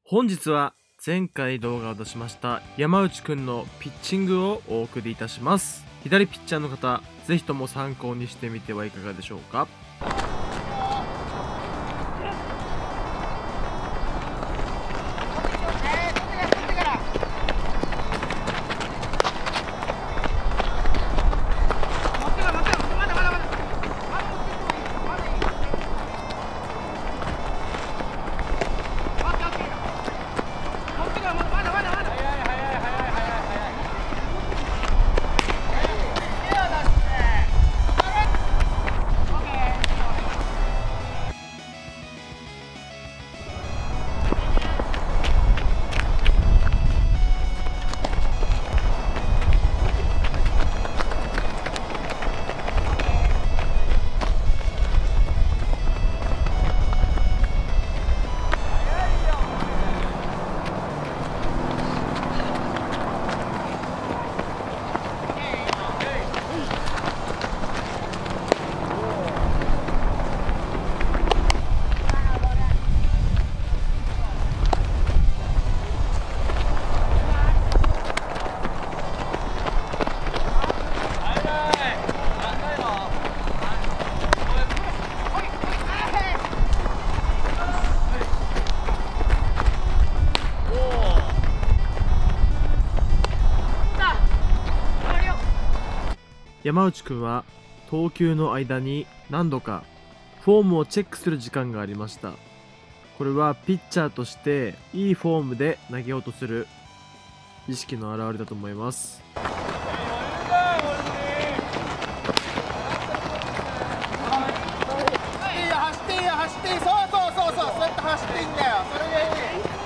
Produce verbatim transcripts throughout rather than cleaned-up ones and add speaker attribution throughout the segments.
Speaker 1: 本日は前回動画を出しました山内くんのピッチングをお送りいたします。左ピッチャーの方、ぜひとも参考にしてみてはいかがでしょうか。山内くんは投球の間に何度かフォームをチェックする時間がありました。これはピッチャーとしていいフォームで投げようとする意識の表れだと思います。
Speaker 2: 走っていいよ走っていい、そうそうそうそう、そうやって走っていいんだよ。それがいい。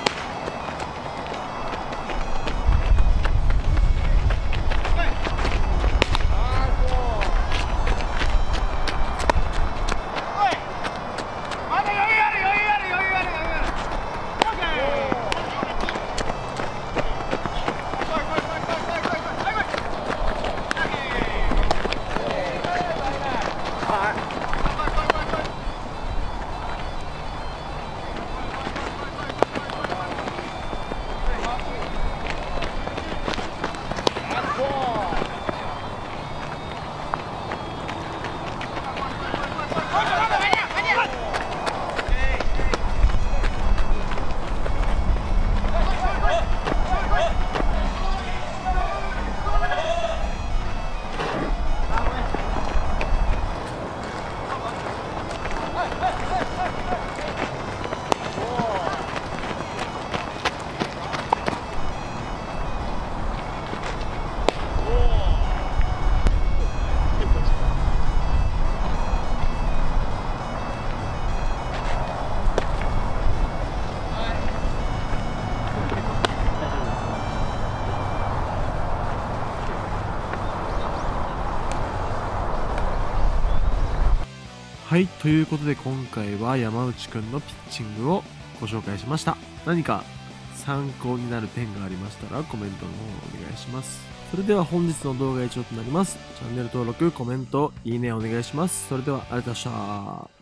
Speaker 1: はい、ということで今回は山内くんのピッチングをご紹介しました。何か参考になる点がありましたらコメントの方お願いします。それでは本日の動画は以上となります。チャンネル登録、コメント、いいねお願いします。それではありがとうございました。